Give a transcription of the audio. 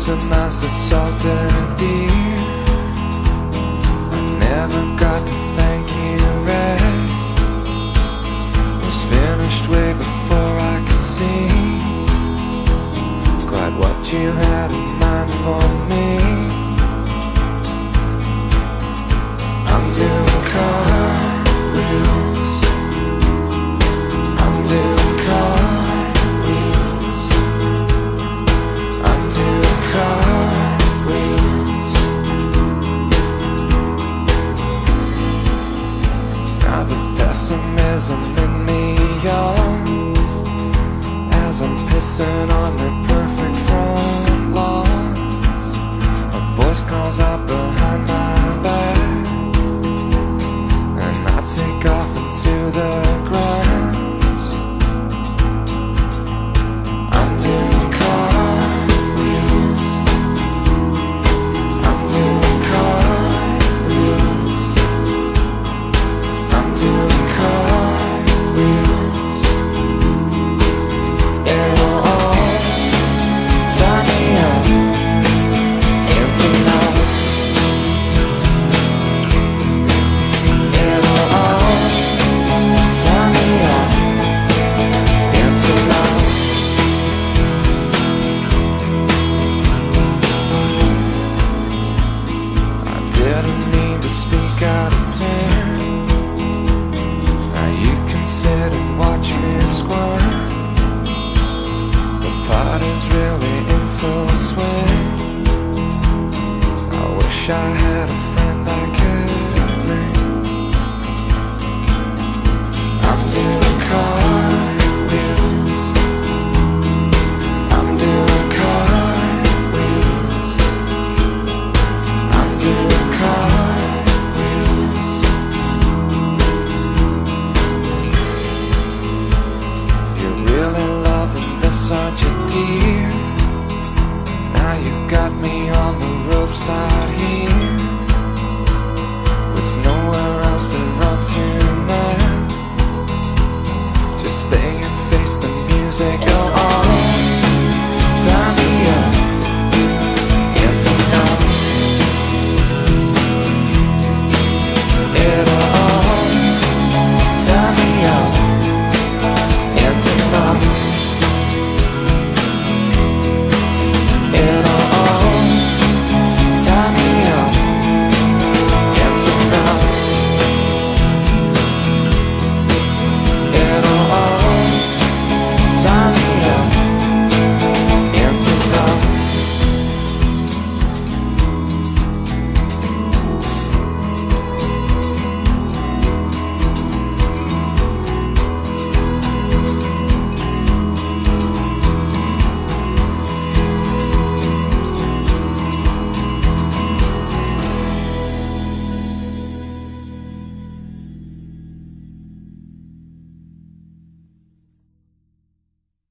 nice that's salted dear. I never got to thank you right. Was finished way before I could see quite what you had in mind for me. I'm doing cartwheels. I'm doing cartwheels. I'm doing cartwheels. Now the pessimism in me yawns as I'm pissing on the perfect front lawns. A voice calls out behind my back, and I take off into the grounds. I'm doing cartwheels. I'm doing cartwheels. I'm doing cartwheels. It'll all tie me up into knots. It'll all tie me up into knots. I didn't mean to speak out of turn. Now you can sit and watch me squirm. The party's really in full swing. I wish I had a friend